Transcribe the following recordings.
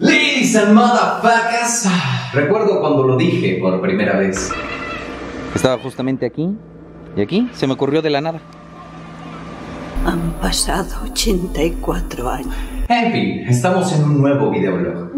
Ladies and motherfuckers, recuerdo cuando lo dije por primera vez. Estaba justamente aquí, y aquí se me ocurrió de la nada. Han pasado 84 años. En fin, estamos en un nuevo videoblog.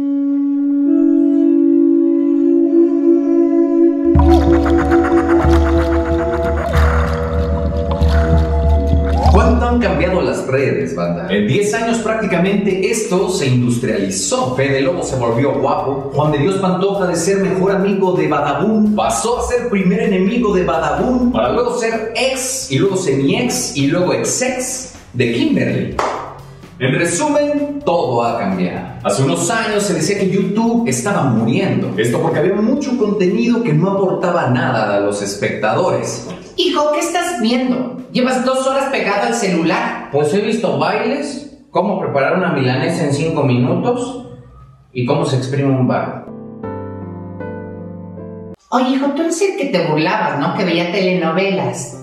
¿Cuánto han cambiado las redes, banda? En 10 años prácticamente esto se industrializó. Fede Lobo se volvió guapo. Juan de Dios Pantoja, de ser mejor amigo de Badabun, pasó a ser primer enemigo de Badabun, para luego ser ex, y luego semi-ex, y luego ex-ex de Kimberly. En resumen, todo ha cambiado. Hace unos años se decía que YouTube estaba muriendo. Esto porque había mucho contenido que no aportaba nada a los espectadores. Hijo, ¿qué estás viendo? ¿Llevas 2 horas pegado al celular? Pues he visto bailes, cómo preparar una milanesa en 5 minutos y cómo se exprime un bar. Oye, hijo, tú eres el que te burlabas, ¿no? Que veía telenovelas.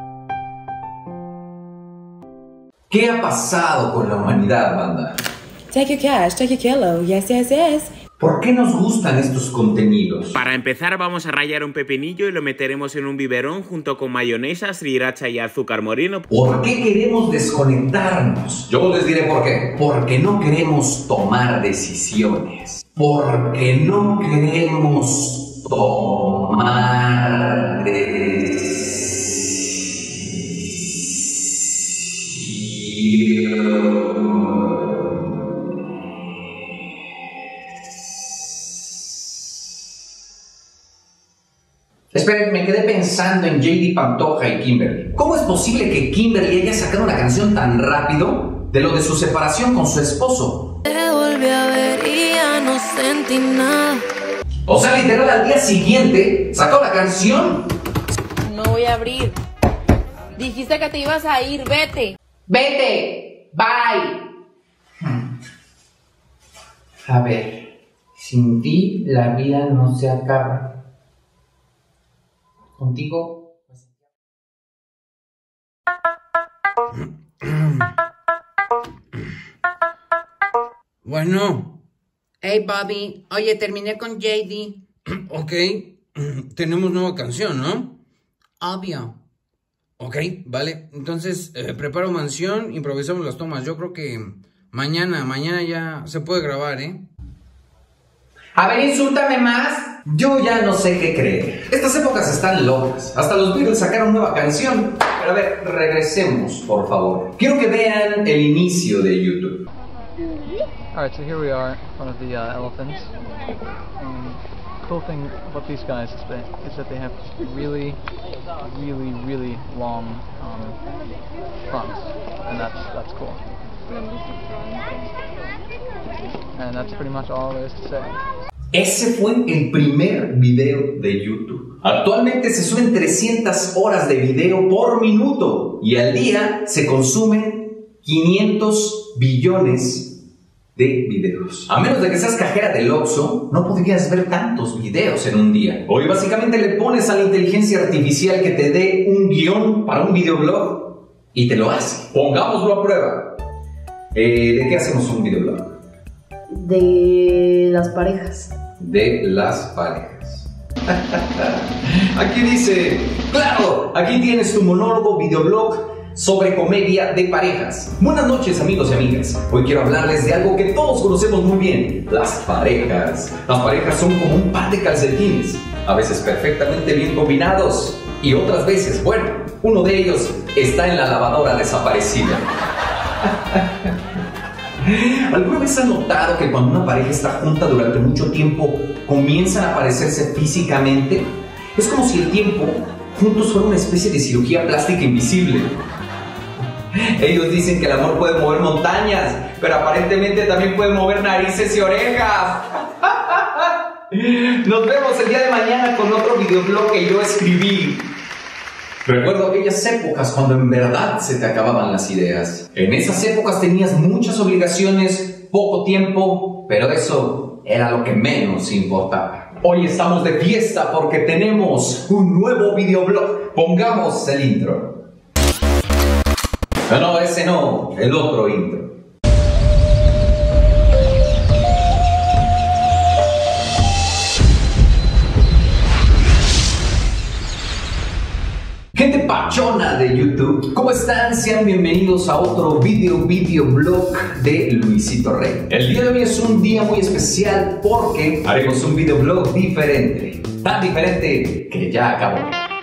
¿Qué ha pasado con la humanidad, banda? Take your cash, take your kilo, yes, yes, yes. ¿Por qué nos gustan estos contenidos? Para empezar vamos a rallar un pepinillo y lo meteremos en un biberón junto con mayonesa, sriracha y azúcar moreno. ¿Por qué queremos desconectarnos? Yo les diré por qué. Porque no queremos tomar decisiones. Porque no queremos tomar decisiones. Esperen, me quedé pensando en JD Pantoja y Kimberly. ¿Cómo es posible que Kimberly haya sacado una canción tan rápido de lo de su separación con su esposo? Te volví a ver y ya no sentí nada. O sea, literal, al día siguiente sacó la canción. No voy a abrir. Dijiste que te ibas a ir, vete. ¡Vete! ¡Bye! A ver, sin ti la vida no se acaba. Contigo. Bueno. Hey Bobby, oye, terminé con JD. Ok, tenemos nueva canción, ¿no? Obvio. Ok, vale. Entonces, preparo mansión, improvisamos las tomas. Yo creo que mañana ya se puede grabar, ¿eh? A ver, insúltame más. Yo ya no sé qué creer. Estas épocas están locas. Hasta los Beatles sacaron nueva canción. Pero a ver, regresemos, por favor. Quiero que vean el inicio de YouTube. Alright, so here we are in front of the elephants. Cool thing about these guys is that they have really long fronts, and that's cool. And that's pretty much all there is to say. Ese fue el primer video de YouTube. Actualmente se suben 300 horas de video por minuto y al día se consumen 500 billones de videos. A menos de que seas cajera del Oxxo, no podrías ver tantos videos en un día. Hoy básicamente le pones a la inteligencia artificial que te dé un guión para un videoblog y te lo hace. Pongámoslo a prueba. ¿De qué hacemos un videoblog? De las parejas. De las parejas. Aquí dice, claro, aquí tienes tu monólogo videoblog sobre comedia de parejas. Buenas noches, amigos y amigas. Hoy quiero hablarles de algo que todos conocemos muy bien: las parejas. Las parejas son como un par de calcetines, a veces perfectamente bien combinados y otras veces, bueno, uno de ellos está en la lavadora desaparecida. ¿Alguna vez han notado que cuando una pareja está junta durante mucho tiempo comienzan a parecerse físicamente? Es como si el tiempo juntos fuera una especie de cirugía plástica invisible. Ellos dicen que el amor puede mover montañas, pero aparentemente también puede mover narices y orejas. Nos vemos el día de mañana con otro videoblog que yo escribí. Recuerdo aquellas épocas cuando en verdad se te acababan las ideas. En esas épocas tenías muchas obligaciones, poco tiempo, pero eso era lo que menos importaba. Hoy estamos de fiesta porque tenemos un nuevo videoblog. Pongamos el intro. No, ese no, el otro intro. de YouTube. ¿Cómo están? Sean bienvenidos a otro videoblog de Luisito Rey. El día de hoy es un día muy especial porque haremos un videoblog diferente. Tan diferente que ya acabó.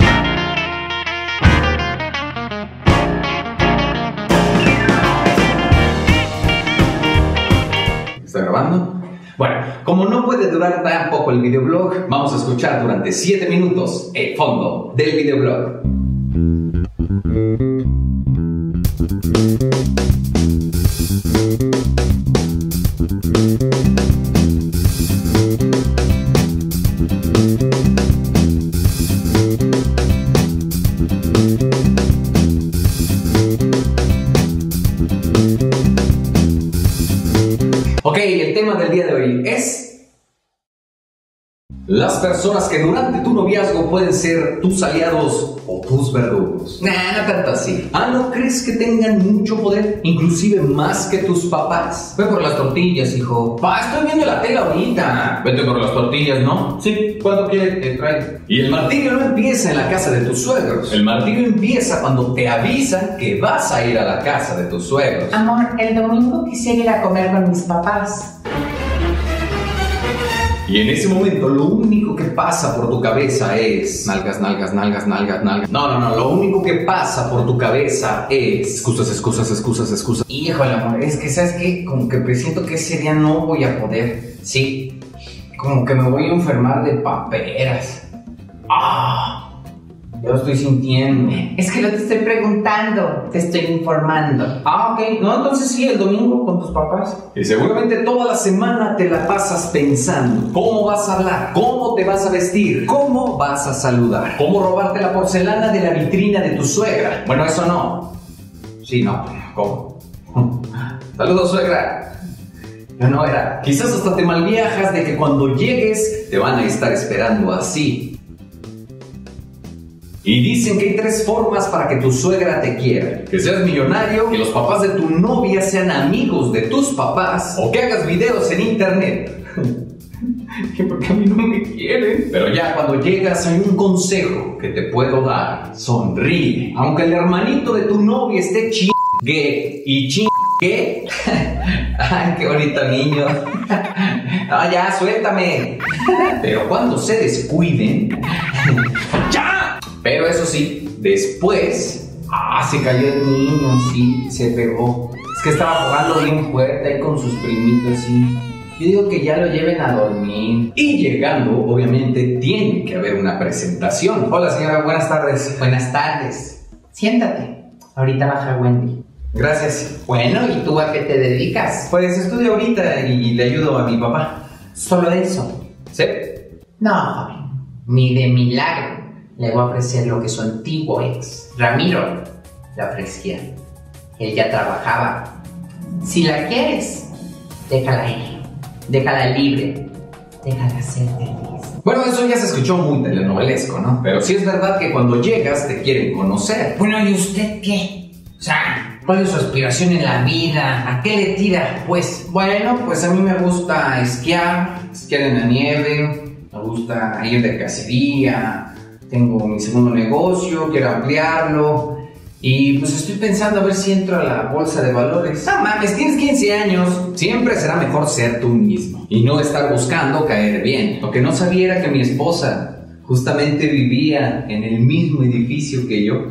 ¿Está grabando? Bueno, como no puede durar tan poco el videoblog, vamos a escuchar durante 7 minutos el fondo del videoblog. Ok, el tema del día de hoy es las personas que durante tu noviazgo pueden ser tus aliados o tus verdugos. Nah, no tanto así. ¿No crees que tengan mucho poder? Inclusive más que tus papás. Ve por las tortillas, hijo. Pa, estoy viendo la tela ahorita. Vete por las tortillas, ¿no? Sí, ¿cuándo quiere que traiga? Y el martirio no empieza en la casa de tus suegros. El martirio empieza cuando te avisan que vas a ir a la casa de tus suegros. Amor, el domingo quisiera ir a comer con mis papás. Y en ese momento lo único que pasa por tu cabeza es nalgas. No, lo único que pasa por tu cabeza es excusas. Híjole, amor, es que ¿sabes qué? Como que presiento que ese día no voy a poder. Sí, como que me voy a enfermar de paperas. Yo lo estoy sintiendo. Es que no te estoy preguntando, te estoy informando. Ok. No, entonces sí, el domingo con tus papás. Y seguramente toda la semana te la pasas pensando cómo vas a hablar, cómo te vas a vestir, cómo vas a saludar, cómo robarte la porcelana de la vitrina de tu suegra. Bueno, eso no. Sí, no. ¿Cómo? Saludos, suegra. Yo no era. Quizás hasta te malviajas de que cuando llegues te van a estar esperando así. Y dicen que hay 3 formas para que tu suegra te quiera: que seas millonario, que los papás de tu novia sean amigos de tus papás, o que hagas videos en internet. Porque a mí no me quieren. Pero ya cuando llegas hay un consejo que te puedo dar: sonríe. Aunque el hermanito de tu novia esté chingue y chingue. Ay, qué bonito niño. Ya, suéltame. Pero cuando se descuiden, ¡ya! Pero eso sí, después... se cayó el niño, sí, se pegó. Es que estaba jugando bien fuerte ahí con sus primitos, sí. Yo digo que ya lo lleven a dormir. Y llegando, obviamente, tiene que haber una presentación. Hola, señora, buenas tardes. Buenas tardes. Siéntate, ahorita baja Wendy. Gracias. Bueno, ¿y tú a qué te dedicas? Pues estudio ahorita y le ayudo a mi papá. ¿Solo eso? ¿Sí? No, joven, ni de milagro. Le voy a ofrecer lo que su antiguo ex, Ramiro, le ofrecía. Él ya trabajaba. Si la quieres, déjala ir. Déjala libre. Déjala ser feliz. Bueno, eso ya se escuchó muy telenovelesco, ¿no? Pero sí es verdad que cuando llegas te quieren conocer. Bueno, ¿y usted qué? O sea, ¿cuál es su aspiración en la vida? ¿A qué le tira? Pues, bueno, pues a mí me gusta esquiar en la nieve. Me gusta ir de cacería. Tengo mi segundo negocio, quiero ampliarlo. Y pues estoy pensando a ver si entro a la bolsa de valores. No mames, tienes 15 años. Siempre será mejor ser tú mismo y no estar buscando caer bien. Lo que no sabía era que mi esposa justamente vivía en el mismo edificio que yo.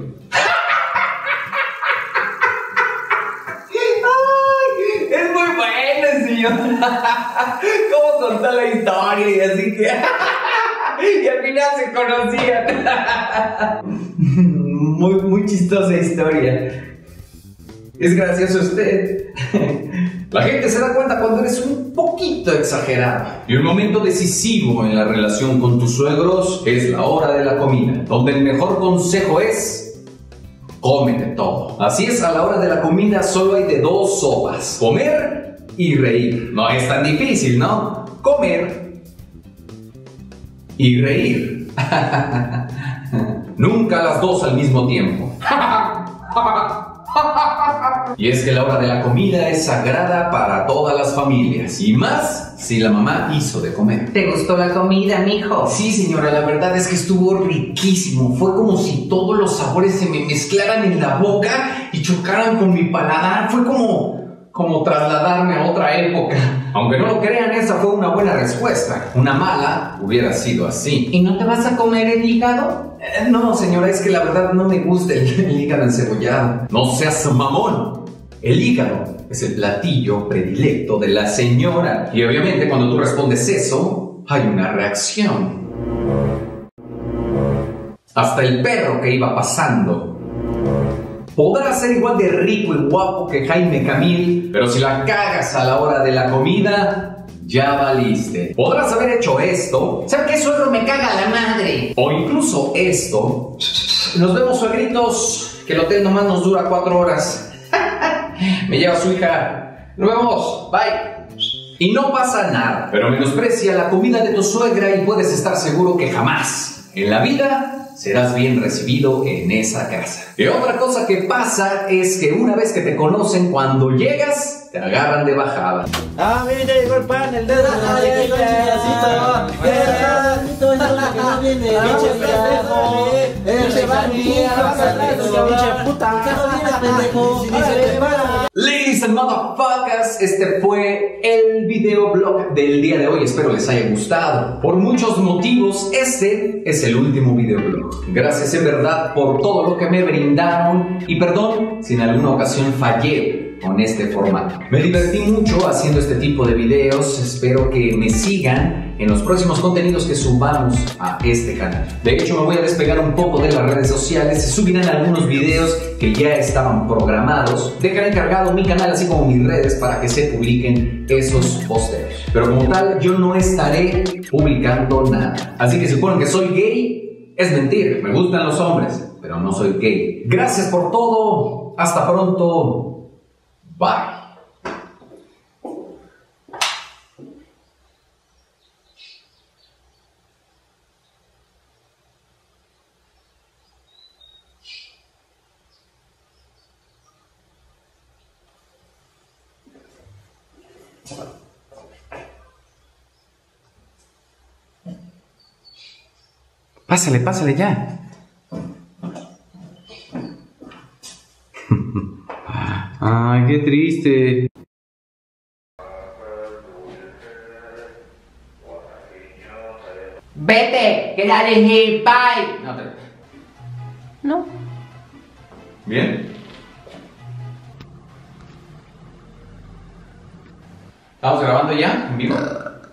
¡Ay! Es muy bueno, señor. ¿Cómo contó la historia y así que... y al final se conocían. Muy chistosa historia. Es gracioso usted. La gente se da cuenta cuando eres un poquito exagerado. Y un momento decisivo en la relación con tus suegros es la hora de la comida, donde el mejor consejo es: cómete todo. Así es, a la hora de la comida solo hay de 2 sopas: comer y reír. No es tan difícil, ¿no? Comer y reír. Nunca las 2 al mismo tiempo. Y es que la hora de la comida es sagrada para todas las familias, y más si la mamá hizo de comer. ¿Te gustó la comida, mijo? Sí, señora, la verdad es que estuvo riquísimo. Fue como si todos los sabores se me mezclaran en la boca y chocaran con mi paladar. Fue como trasladarme a otra época. Aunque no lo crean, esa fue una buena respuesta. Una mala hubiera sido así. ¿Y no te vas a comer el hígado? No, señora, es que la verdad no me gusta el hígado encebollado. No seas mamón. El hígado es el platillo predilecto de la señora. Y obviamente cuando tú respondes eso, hay una reacción. Hasta el perro que iba pasando podrá ser igual de rico y guapo que Jaime Camil, pero si la cagas a la hora de la comida, ya valiste. Podrás haber hecho esto. ¿Sabes qué, suegro? Me caga la madre. O incluso esto. Nos vemos, suegritos, que el hotel nomás nos dura 4 horas. Me lleva su hija. Nos vemos. Bye. Y no pasa nada, pero menosprecia la comida de tu suegra y puedes estar seguro que jamás en la vida serás bien recibido en esa casa. Y otra cosa que pasa es que una vez que te conocen, cuando llegas, te agarran de bajada. Ah, mira, ya llegó el pan, el dedo de la mantequilla. Ladies and motherfuckers, este fue el videoblog del día de hoy. Espero les haya gustado. Por muchos motivos, este es el último videoblog. Gracias en verdad por todo lo que me brindaron y perdón si en alguna ocasión fallé con este formato. Me divertí mucho haciendo este tipo de videos. Espero que me sigan en los próximos contenidos que subamos a este canal. De hecho, me voy a despegar un poco de las redes sociales. Se subirán algunos videos que ya estaban programados. Dejaré encargado mi canal así como mis redes para que se publiquen esos posteos. Pero como tal, yo no estaré publicando nada. Así que si ponen que soy gay, es mentira. Me gustan los hombres, pero no soy gay. Gracias por todo. Hasta pronto. Bye. Pásale, pásale ya. Ay, qué triste. Vete, que la dejé, bye. No. ¿Bien? ¿Estamos grabando ya? ¿En vivo?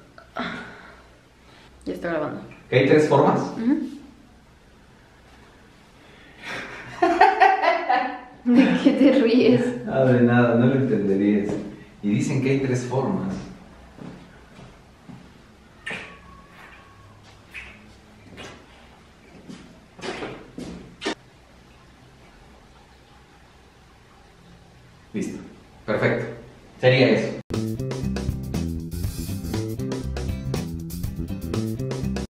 Ya está grabando. ¿Que hay 3 formas? ¿De qué te ríes? Ah, de nada, no lo entenderías. Y dicen que hay 3 formas. Listo. Perfecto. Sería eso.